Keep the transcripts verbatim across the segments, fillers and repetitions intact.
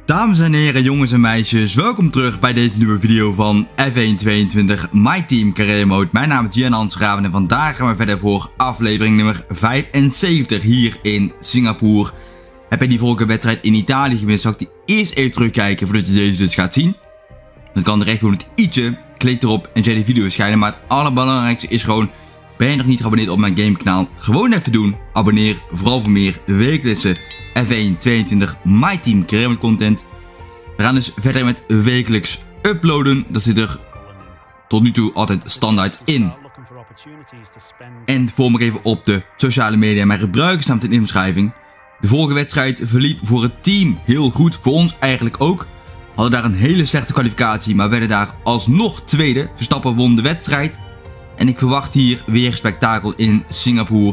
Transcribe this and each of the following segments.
Dames en heren, jongens en meisjes, welkom terug bij deze nieuwe video van F één tweeëntwintig My Team Career Mode. Mijn naam is Gian Hansgraven en vandaag gaan we verder voor aflevering nummer vijfenzeventig hier in Singapore. Heb je die vorige wedstrijd in Italië gemist, zal ik die eerst even terugkijken voordat je deze dus gaat zien. Dat kan rechtboven het i'tje, klik erop en zet die video verschijnen. Maar het allerbelangrijkste is gewoon, ben je nog niet geabonneerd op mijn gamekanaal, gewoon even doen. Abonneer vooral voor meer wekelijkse F één tweeëntwintig My Team Career Mode content. We gaan dus verder met wekelijks uploaden. Dat zit er tot nu toe altijd standaard in. En volg me even op de sociale media. Mijn gebruikersnaam in de omschrijving. De vorige wedstrijd verliep voor het team heel goed. Voor ons eigenlijk ook. Hadden daar een hele slechte kwalificatie, maar werden daar alsnog tweede. Verstappen won de wedstrijd. En ik verwacht hier weer spektakel in Singapore.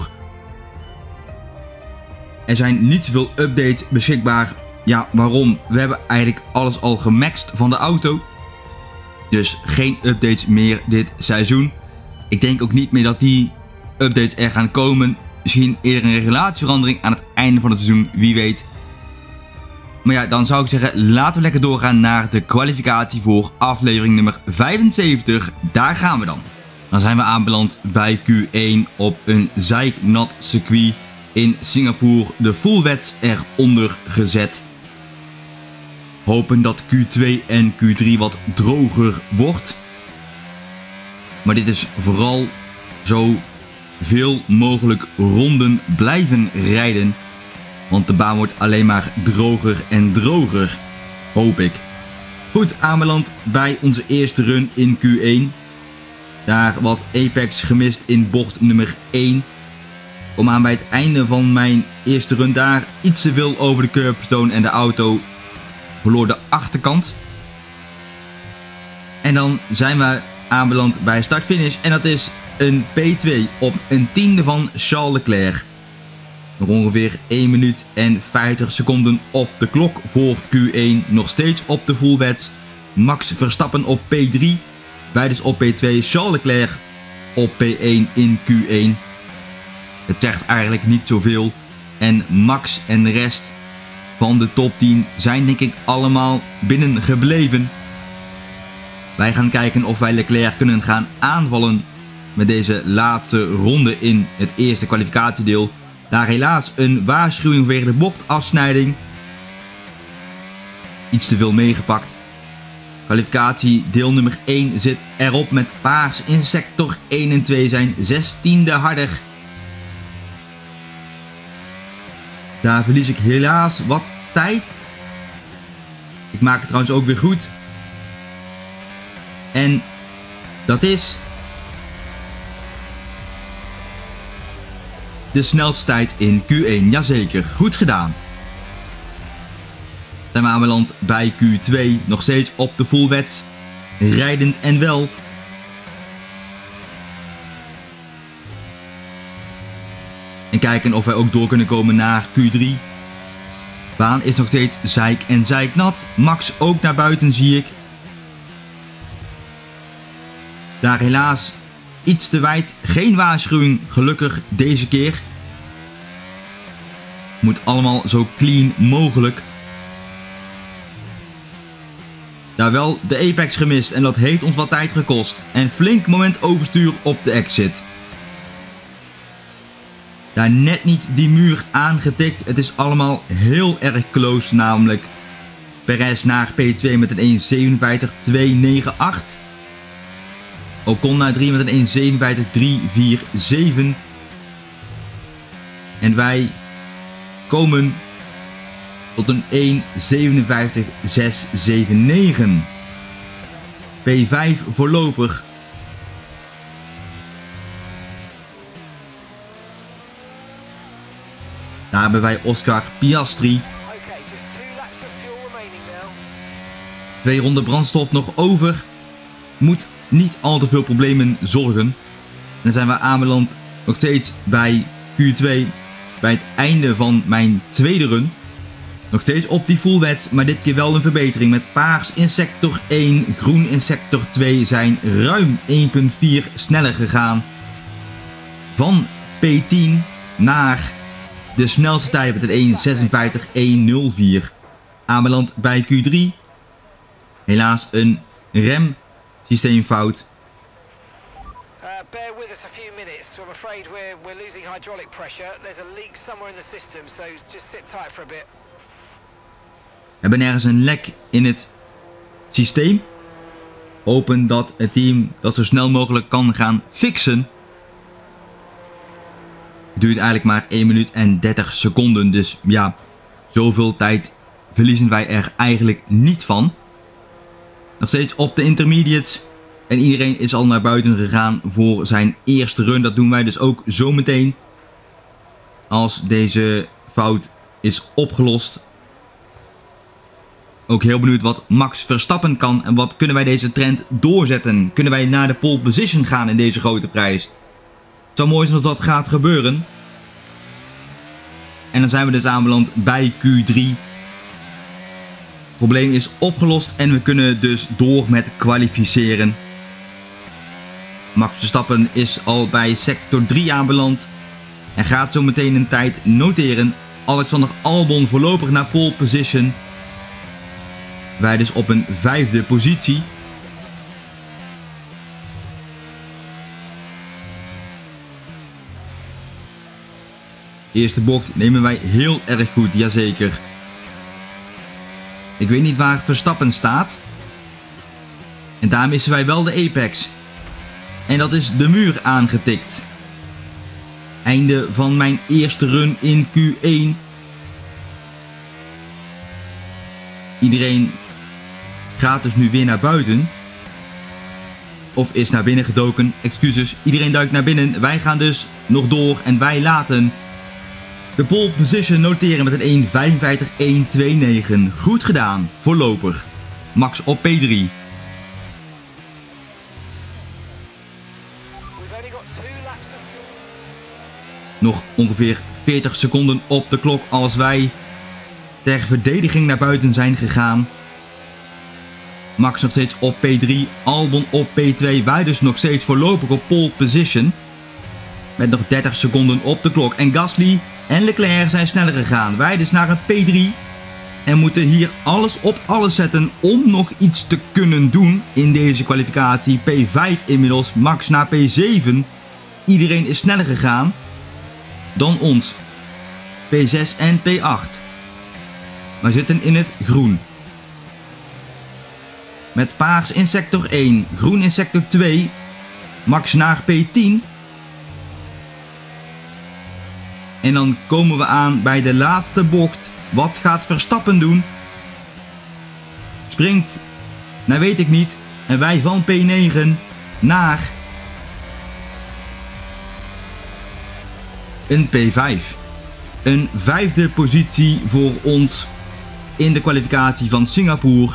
Er zijn niet zoveel updates beschikbaar. Ja, waarom? We hebben eigenlijk alles al gemaxt van de auto. Dus geen updates meer dit seizoen. Ik denk ook niet meer dat die updates er gaan komen. Misschien eerder een regulatieverandering aan het einde van het seizoen, wie weet. Maar ja, dan zou ik zeggen, laten we lekker doorgaan naar de kwalificatie voor aflevering nummer vijfenzeventig. Daar gaan we dan. Dan zijn we aanbeland bij Q één op een zeiknat circuit in Singapore. De full wets eronder gezet. Hopen dat Q twee en Q drie wat droger wordt. Maar dit is vooral zo veel mogelijk ronden blijven rijden. Want de baan wordt alleen maar droger en droger. Hoop ik. Goed, aanbeland bij onze eerste run in Q één. Daar wat apex gemist in bocht nummer één. Om aan bij het einde van mijn eerste run daar iets te veel over de curbstone en de auto verloor de achterkant. En dan zijn we aanbeland bij start-finish. En dat is een P twee op een tiende van Charles Leclerc. Nog ongeveer één minuut en vijftig seconden op de klok voor Q één. Nog steeds op de full wets. Max Verstappen op P drie. Wij dus op P twee. Charles Leclerc op P één in Q één. Het zegt eigenlijk niet zoveel. En Max en de rest van de top tien zijn denk ik allemaal binnen gebleven. Wij gaan kijken of wij Leclerc kunnen gaan aanvallen met deze laatste ronde in het eerste kwalificatiedeel. Daar helaas een waarschuwing vanwege de bochtafsnijding. Iets te veel meegepakt. Kwalificatie deel nummer één zit erop met paars in sector één en twee zijn zestiende harder. Daar verlies ik helaas wat tijd. Ik maak het trouwens ook weer goed. En dat is de snelste tijd in Q één. Jazeker, goed gedaan. Zijn we aanbeland bij Q twee. Nog steeds op de full wets. Rijdend en wel. En kijken of wij ook door kunnen komen naar Q drie. Baan is nog steeds zeik en zeiknat. Max ook naar buiten zie ik. Daar helaas iets te wijd. Geen waarschuwing gelukkig deze keer. Moet allemaal zo clean mogelijk. Daar wel de apex gemist en dat heeft ons wat tijd gekost. En flink moment overstuur op de exit. Daar net niet die muur aangetikt. Het is allemaal heel erg close namelijk. Perez naar P twee met een één zevenenvijftig twee negenennegentig. Ocon naar drie met een één zevenenvijftig drie vierenveertig. En wij komen tot een één zevenenvijftig zes negenenzeventig. P vijf voorlopig. Daar hebben wij Oscar Piastri. Twee ronden brandstof nog over. Moet niet al te veel problemen zorgen. En dan zijn we aanbeland nog steeds bij Q twee. Bij het einde van mijn tweede run. Nog steeds op die full wets, maar dit keer wel een verbetering. Met paars in sector één, groen in sector twee zijn ruim één komma vier sneller gegaan. Van P tien naar de snelste tijd met een één zesenvijftig één nul vier. Aanbeland bij Q drie. Helaas een remsysteemfout. Uh, bear with us a few minutes. I'm afraid we're, we're losing hydraulic pressure. There's a leak somewhere in the system, so just sit tight for a bit. We hebben ergens een lek in het systeem. Hopen dat het team dat zo snel mogelijk kan gaan fixen. Het duurt eigenlijk maar één minuut en dertig seconden. Dus ja, zoveel tijd verliezen wij er eigenlijk niet van. Nog steeds op de intermediates. En iedereen is al naar buiten gegaan voor zijn eerste run. Dat doen wij dus ook zometeen. Als deze fout is opgelost. Ook heel benieuwd wat Max Verstappen kan. En wat kunnen wij deze trend doorzetten. Kunnen wij naar de pole position gaan in deze grote prijs. Het zou mooi zijn als dat gaat gebeuren. En dan zijn we dus aanbeland bij Q drie. Het probleem is opgelost. En we kunnen dus door met kwalificeren. Max Verstappen is al bij sector drie aanbeland. En gaat zo meteen een tijd noteren. Alexander Albon voorlopig naar pole position. Wij dus op een vijfde positie. Eerste bocht nemen wij heel erg goed, jazeker. Ik weet niet waar Verstappen staat. En daar missen wij wel de apex. En dat is de muur aangetikt. Einde van mijn eerste run in Q één. Iedereen gaat dus nu weer naar buiten. Of is naar binnen gedoken. Excuses. Iedereen duikt naar binnen. Wij gaan dus nog door. En wij laten de pole position noteren met een één vijfenvijftig één negenentwintig. Goed gedaan. Voorlopig. Max op P drie. Nog ongeveer veertig seconden op de klok als wij ter verdediging naar buiten zijn gegaan. Max nog steeds op P drie, Albon op P twee, wij dus nog steeds voorlopig op pole position. Met nog dertig seconden op de klok. En Gasly en Leclerc zijn sneller gegaan. Wij dus naar een P drie. En moeten hier alles op alles zetten om nog iets te kunnen doen in deze kwalificatie. P vijf inmiddels, Max naar P zeven. Iedereen is sneller gegaan dan ons. P zes en P acht. We zitten in het groen. Met paars in sector één, groen in sector twee. Max naar P tien. En dan komen we aan bij de laatste bocht. Wat gaat Verstappen doen? Springt, nou weet ik niet. En wij van P negen naar een P vijf. Een vijfde positie voor ons in de kwalificatie van Singapore.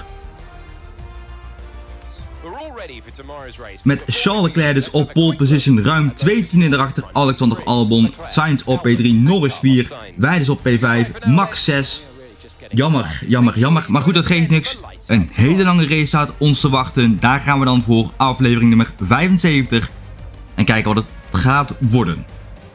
Met Charles Leclerc dus op pole position, ruim twee tienden erachter. Alexander Albon, Sainz op P drie, Norris vier, wij dus op P vijf, Max zes. Jammer, jammer, jammer. Maar goed, dat geeft niks. Een hele lange race staat ons te wachten. Daar gaan we dan voor aflevering nummer vijfenzeventig. En kijken wat het gaat worden.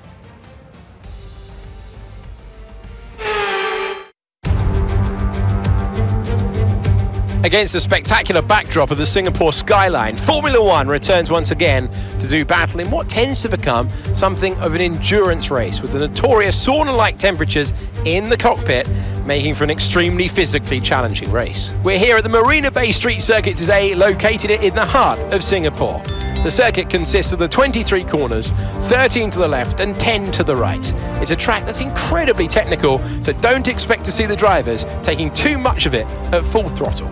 Against the spectacular backdrop of the Singapore skyline, Formula One returns once again to do battle in what tends to become something of an endurance race, with the notorious sauna-like temperatures in the cockpit making for an extremely physically challenging race. We're here at the Marina Bay Street Circuit today, located in the heart of Singapore. The circuit consists of the twenty-three corners, thirteen to the left and ten to the right. It's a track that's incredibly technical, so don't expect to see the drivers taking too much of it at full throttle.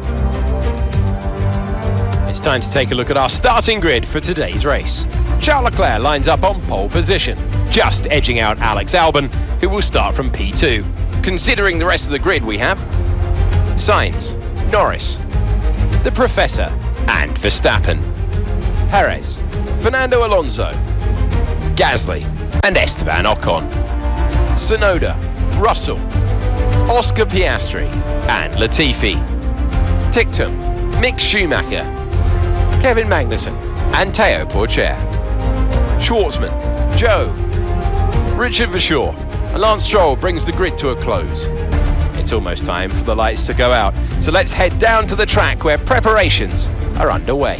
It's time to take a look at our starting grid for today's race. Charles Leclerc lines up on pole position, just edging out Alex Albon, who will start from P two. Considering the rest of the grid we have Sainz, Norris, the Professor and Verstappen, Perez, Fernando Alonso, Gasly and Esteban Ocon, Tsunoda, Russell, Oscar Piastri and Latifi, Ticktum, Mick Schumacher, Kevin Magnussen and Teo Pourchaire, Schwartzman, Joe, Richard Verschoor, and Lance Stroll brings the grid to a close. it's almost time for the lights to go out. So let's head down to the track where preparations are underway.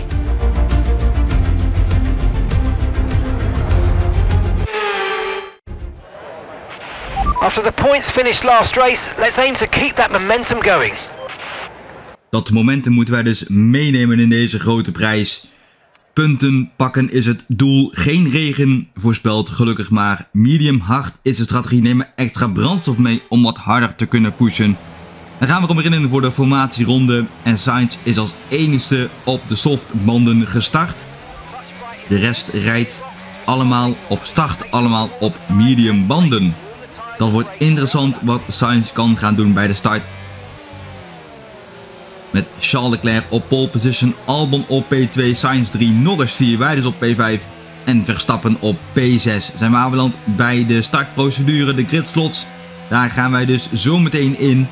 After the points finished last race, let's aim to keep that momentum going. Dat momentum moeten wij dus meenemen in deze grote prijs. Punten pakken is het doel. Geen regen voorspeld, gelukkig maar. Medium hard is de strategie. Nemen extra brandstof mee om wat harder te kunnen pushen. Dan gaan we erom beginnen voor de formatieronde. En Sainz is als enigste op de softbanden gestart. De rest rijdt allemaal of start allemaal op medium banden. Dat wordt interessant wat Sainz kan gaan doen bij de start. Met Charles Leclerc op pole position, Albon op P twee, Sainz drie, Norris vier, wij dus op P vijf en Verstappen op P zes. Zijn we aanbeland bij de startprocedure, de gridslots. Daar gaan wij dus zo meteen in.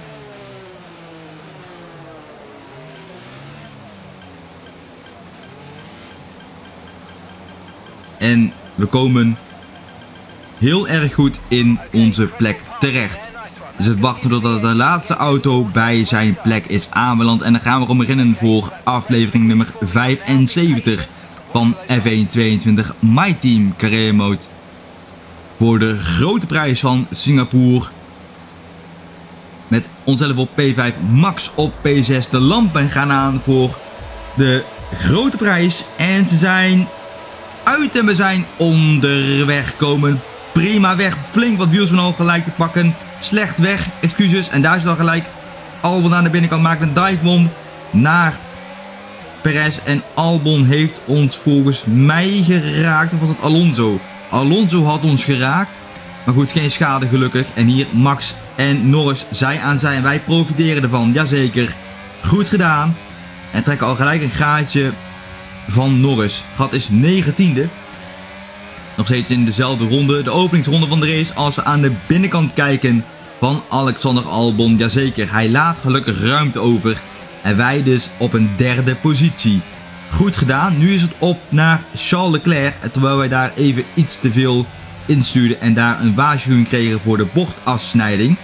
En we komen heel erg goed in onze plek terecht. Dus het wachten totdat de laatste auto bij zijn plek is aanbeland. En dan gaan we om beginnen voor aflevering nummer vijfenzeventig van F één tweeëntwintig My Team Carrière Mode. Voor de grote prijs van Singapore. Met onszelf op P vijf, Max op P zes. De lampen gaan aan voor de grote prijs. En ze zijn uit en we zijn onderweg komen. Prima weg, flink wat wiels van al gelijk te pakken. Slecht weg, excuses. En daar is al gelijk Albon aan de binnenkant, maakt een divebomb naar Perez. En Albon heeft ons volgens mij geraakt. Of was het Alonso? Alonso had ons geraakt. Maar goed, geen schade gelukkig. En hier Max en Norris, zij aan zij. En wij profiteren ervan, jazeker. Goed gedaan. En trekken al gelijk een gaatje van Norris. Gat is negentiende. Nog steeds in dezelfde ronde, de openingsronde van de race. Als we aan de binnenkant kijken van Alexander Albon, jazeker, hij laat gelukkig ruimte over. En wij dus op een derde positie. Goed gedaan, nu is het op naar Charles Leclerc. Terwijl wij daar even iets te veel instuurden en daar een waarschuwing kregen voor de bochtafsnijding.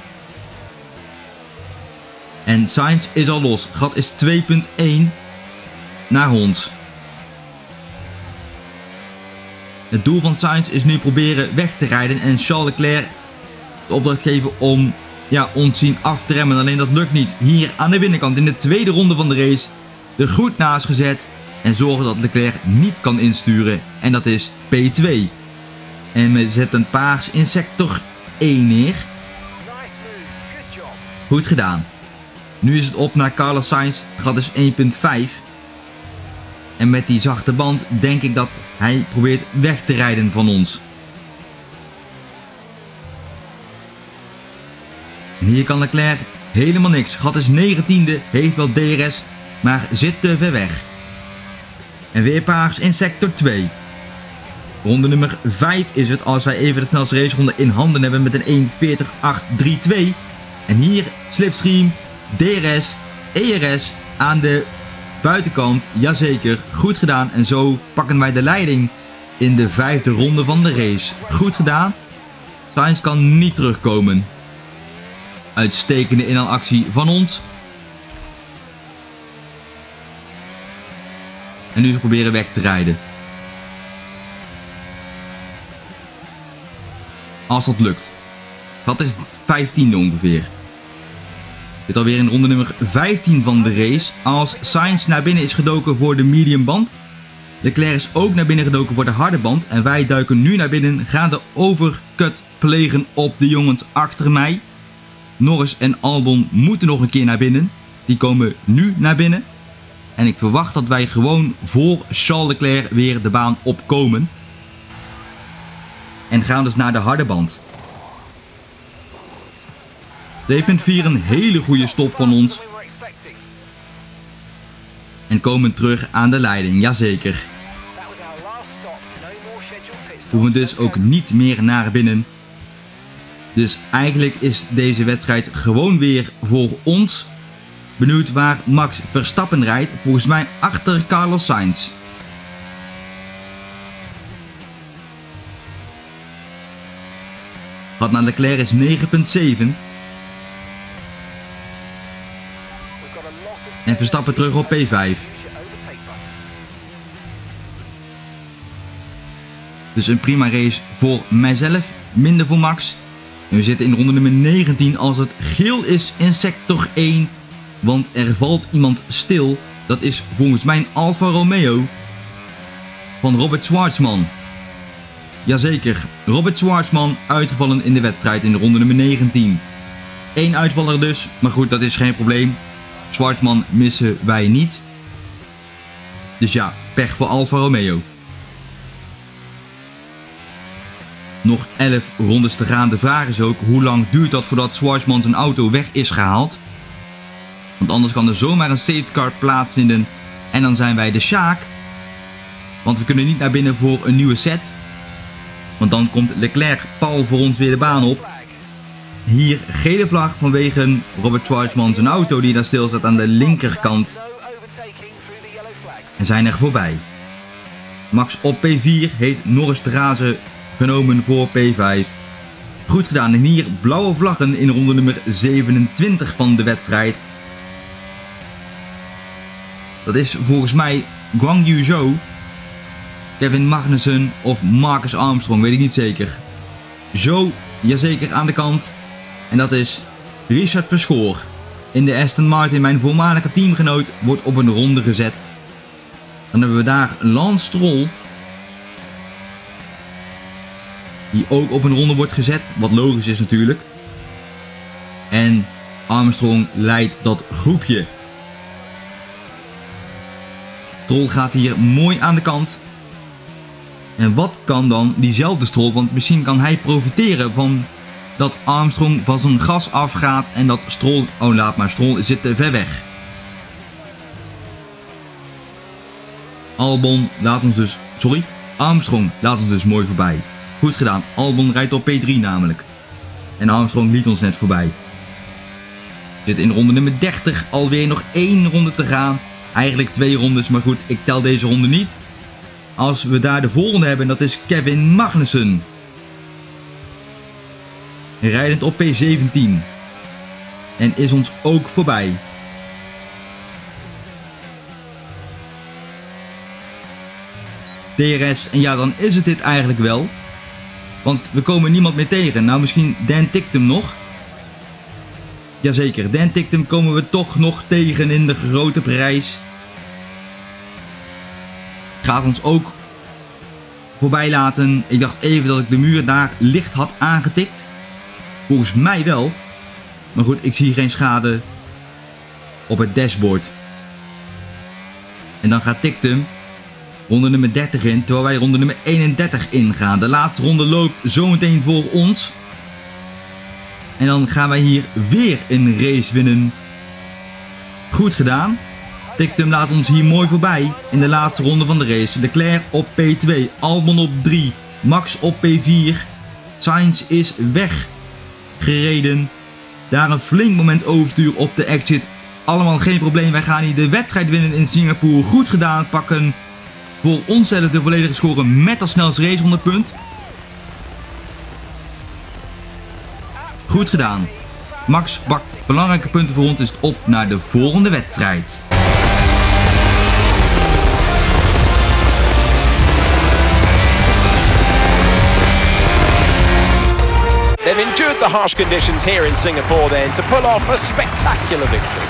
En Sainz is al los, gat is twee punt één naar ons. Het doel van Sainz is nu proberen weg te rijden en Charles Leclerc de opdracht geven om ja, ons zien af te remmen. Alleen dat lukt niet. Hier aan de binnenkant in de tweede ronde van de race er goed naast gezet en zorgen dat Leclerc niet kan insturen. En dat is P twee. En we zetten paars in sector één neer. Goed gedaan. Nu is het op naar Carlos Sainz. Gat is één punt vijf. En met die zachte band denk ik dat hij probeert weg te rijden van ons. En hier kan Leclerc helemaal niks. Gat is negentiende, heeft wel D R S, maar zit te ver weg. En weer paars in sector twee. Ronde nummer vijf is het als wij even de snelste raceronde in handen hebben met een één veertig acht drieënveertig. En hier slipstream, D R S, E R S aan de buitenkant, jazeker, goed gedaan. En zo pakken wij de leiding in de vijfde ronde van de race. Goed gedaan. Sainz kan niet terugkomen. Uitstekende inhaalactie van ons. En nu proberen weg te rijden. Als dat lukt. Dat is vijftiende ongeveer. Dit alweer in ronde nummer vijftien van de race. Als Sainz naar binnen is gedoken voor de medium band. Leclerc is ook naar binnen gedoken voor de harde band. En wij duiken nu naar binnen. Gaan de overcut plegen op de jongens achter mij. Norris en Albon moeten nog een keer naar binnen. Die komen nu naar binnen. En ik verwacht dat wij gewoon voor Charles Leclerc weer de baan opkomen. En gaan dus naar de harde band. twee punt vier, een hele goede stop van ons. En komen terug aan de leiding, jazeker. Hoeven dus ook niet meer naar binnen. Dus eigenlijk is deze wedstrijd gewoon weer voor ons. Benieuwd waar Max Verstappen rijdt. Volgens mij achter Carlos Sainz. Gat naar Leclerc is negen punt zeven. En Verstappen terug op P vijf. Dus een prima race voor mijzelf, minder voor Max. En we zitten in ronde nummer negentien als het geel is in sector één. Want er valt iemand stil. Dat is volgens mij een Alfa Romeo van Robert Schwarzman. Jazeker, Robert Schwarzman uitgevallen in de wedstrijd in de ronde nummer negentien. Eén uitvaller dus, maar goed, dat is geen probleem. Schwarzman missen wij niet. Dus ja, pech voor Alfa Romeo. Nog elf rondes te gaan. De vraag is ook, hoe lang duurt dat voordat Schwarzman zijn auto weg is gehaald? Want anders kan er zomaar een safety car plaatsvinden. En dan zijn wij de Sjaak. Want we kunnen niet naar binnen voor een nieuwe set. Want dan komt Leclerc Paul voor ons weer de baan op. Hier gele vlag vanwege Robert Schwarzman zijn auto die daar stil staat aan de linkerkant. En zijn er voorbij. Max op P vier heeft Norris de Raze genomen voor P vijf. Goed gedaan. En hier blauwe vlaggen in ronde nummer zevenentwintig van de wedstrijd. Dat is volgens mij Guang Yu Zhou, Kevin Magnussen of Marcus Armstrong, weet ik niet zeker. Zhou, jazeker, aan de kant. En dat is Richard Verschoor. In de Aston Martin, mijn voormalige teamgenoot, wordt op een ronde gezet. Dan hebben we daar Lance Stroll, die ook op een ronde wordt gezet, wat logisch is natuurlijk. En Armstrong leidt dat groepje. Stroll gaat hier mooi aan de kant. En wat kan dan diezelfde Stroll, want misschien kan hij profiteren van dat Armstrong van zijn gas afgaat en dat Stroll, oh laat maar, Stroll zit te ver weg. Albon laat ons dus, sorry, Armstrong laat ons dus mooi voorbij. Goed gedaan, Albon rijdt op P drie namelijk. En Armstrong liet ons net voorbij. Zit in ronde nummer dertig, alweer nog één ronde te gaan. Eigenlijk twee rondes, maar goed, ik tel deze ronde niet. Als we daar de volgende hebben, dat is Kevin Magnussen. Rijdend op P zeventien. En is ons ook voorbij. D R S, en ja, dan is het dit eigenlijk wel. Want we komen niemand meer tegen. Nou, misschien Dan Ticktum nog. Jazeker, Dan Ticktum komen we toch nog tegen in de grote prijs. Gaat ons ook voorbij laten. Ik dacht even dat ik de muur daar licht had aangetikt. Volgens mij wel. Maar goed, ik zie geen schade op het dashboard. En dan gaat Ticktum ronde nummer dertig in, terwijl wij ronde nummer eenendertig ingaan. De laatste ronde loopt zometeen voor ons. En dan gaan wij hier weer een race winnen. Goed gedaan. Ticktum laat ons hier mooi voorbij in de laatste ronde van de race. Leclerc op P twee, Albon op drie, Max op P vier. Sainz is weggereden. Daar een flink moment overstuur op de exit. Allemaal geen probleem. Wij gaan hier de wedstrijd winnen in Singapore. Goed gedaan. Pakken voor onszelf de volledige score met als snelste race honderd punt. Goed gedaan. Max pakt belangrijke punten voor ons. Is het op naar de volgende wedstrijd. They've endured the harsh conditions here in Singapore then to pull off a spectacular victory.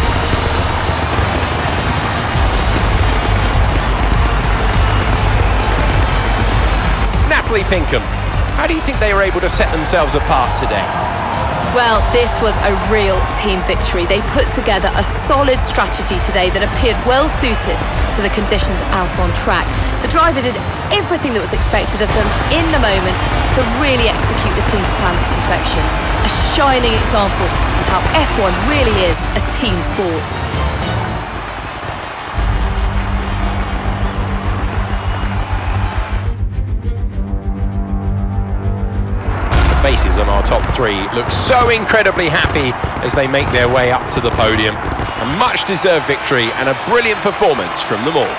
Natalie Pinkham, how do you think they were able to set themselves apart today? Well, this was a real team victory. They put together a solid strategy today that appeared well suited to the conditions out on track. The driver did everything that was expected of them in the moment to really execute the team's plan to perfection. A shining example of how F one really is a team sport. Faces on our top three look so incredibly happy as they make their way up to the podium. A much deserved victory and a brilliant performance from them all.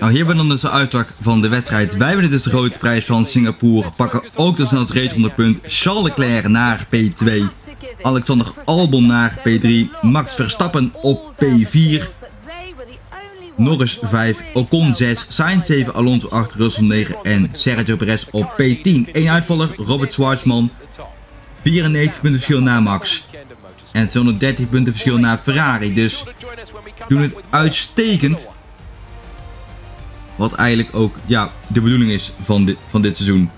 Nou, hier ben dan dus de uitslag van de wedstrijd. Wij winnen dus de grote prijs van Singapore. Pakken ook de snelste raceronde punt. Charles Leclerc naar P twee. Alexander Albon naar P drie. Max Verstappen op P vier. Norris vijf. Ocon zes. Sainz zeven. Alonso acht. Russell negen. En Sergio Perez op P tien. Eén uitvaller. Robert Schwarzman. vierennegentig punten verschil naar Max. En tweehonderddertig punten verschil naar Ferrari. Dus doen het uitstekend. Wat eigenlijk ook ja, de bedoeling is van dit, van dit seizoen.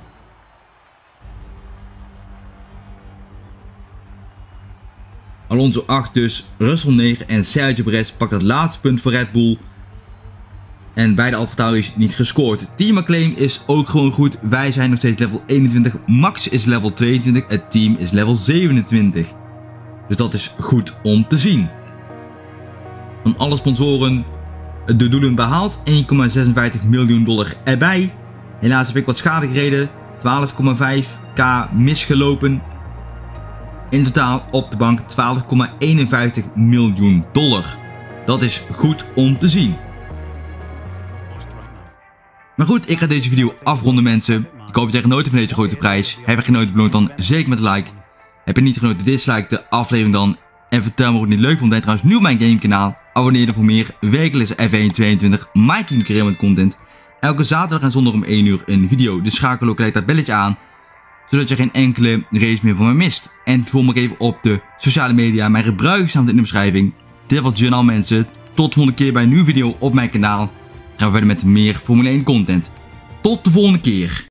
Alonso acht dus, Russell negen en Sergio Perez pakt het laatste punt voor Red Bull. En beide AlphaTauri's niet gescoord. Team McLaren is ook gewoon goed. Wij zijn nog steeds level eenentwintig. Max is level tweeëntwintig. Het team is level zevenentwintig. Dus dat is goed om te zien. Van alle sponsoren de doelen behaald. één komma zesenvijftig miljoen dollar erbij. Helaas heb ik wat schade gereden. twaalf komma vijf k misgelopen. In totaal op de bank twaalf komma eenenvijftig miljoen dollar. Dat is goed om te zien. Maar goed, ik ga deze video afronden mensen. Ik hoop dat je genoten van deze grote prijs. Heb je genoten, beloon dan zeker met een like. Heb je niet genoten, dislike de aflevering dan. En vertel me wat je niet leuk vond. Ben je trouwens nieuw op mijn gamekanaal. Abonneer je voor meer wekelijkse F één tweeëntwintig My Team Career content. Elke zaterdag en zondag om één uur een video. Dus schakel ook gelijk dat belletje aan. Zodat je geen enkele race meer van me mist. En volg me even op de sociale media. Mijn gebruik staat in de beschrijving. Dit was Journal mensen. Tot de volgende keer bij een nieuwe video op mijn kanaal. Gaan we verder met meer Formule één content. Tot de volgende keer.